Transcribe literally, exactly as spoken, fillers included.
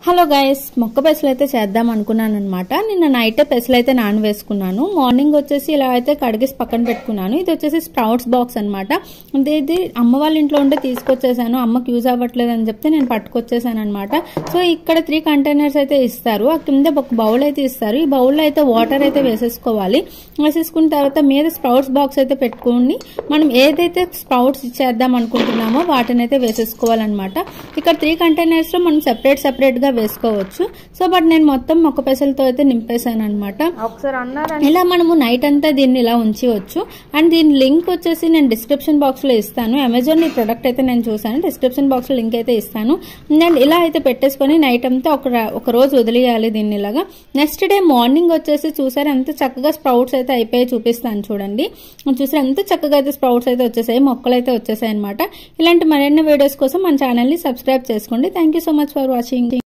Hello guys, మొక్క పెసలు అయితే చేద్దాం అనుకున్నాను అనమాట. నిన్న నైట్ పెసలు అయితే నాన వేసుకున్నాను. మార్నింగ్ వచ్చేసి ఇలా అయితే కడిగేసి పక్కన పెట్టుకున్నాను. ఇది వచ్చేసి స్ప్రౌట్స్ బాక్స్ అనమాట. ఇది అమ్మ వాళ్ళ ఇంట్లో ఉంటే తీసుకొచ్చేసాను. అమ్మకి యూజ్ అవ్వట్లేదు అని చెప్తే నేను పట్టుకొచ్చేసాను అనమాట. సో ఇక్కడ త్రీ కంటైనర్స్ అయితే ఇస్తారు. ఆ కింద ఒక బౌల్ అయితే ఇస్తారు. ఈ బౌల్లో అయితే వాటర్ అయితే వేసేసుకోవాలి. వేసేసుకున్న తర్వాత మీద స్ప్రౌట్స్ బాక్స్ అయితే పెట్టుకుని మనం ఏదైతే స్ప్రౌట్స్ ఇచ్చేద్దాం అనుకుంటున్నామో వాటిని అయితే వేసేసుకోవాలన్నమాట. ఇక్కడ త్రీ కంటైనర్స్ లో మనం సెపరేట్ సెపరేట్ గా వేసుకోవచ్చు. సో బట్ నేను మొత్తం మొక్క పెసలతో అయితే నింపేశాను అనమాట. ఇలా మనము నైట్ అంతా దీన్ని ఇలా ఉంచవచ్చు. అండ్ దీని లింక్ వచ్చేసి నేను డిస్క్రిప్షన్ బాక్స్ లో ఇస్తాను. అమెజాన్ ఈ ప్రొడక్ట్ అయితే నేను చూసాను. డిస్క్రిప్షన్ బాక్స్ లో లింక్ అయితే ఇస్తాను. నేను ఇలా అయితే పెట్టేసుకొని నైట్ అంతా ఒక ఒక రోజు వదిలేయాలి దీన్ని ఇలాగా. నెక్స్ట్ డే మార్నింగ్ వచ్చేసి చూసారు ఎంత చక్కగా స్ప్రౌట్స్ అయితే అయిపోయి చూపిస్తాను చూడండి. చూసారు ఎంత చక్కగా అయితే స్ప్రౌట్స్ అయితే వచ్చేసాయి, మొక్కలు అయితే వచ్చేసాయి అనమాట. ఇలాంటి మరిన్ని వీడియోస్ కోసం మన ఛానల్ ని సబ్స్క్రైబ్ చేసుకోండి. Thank you so much for watching.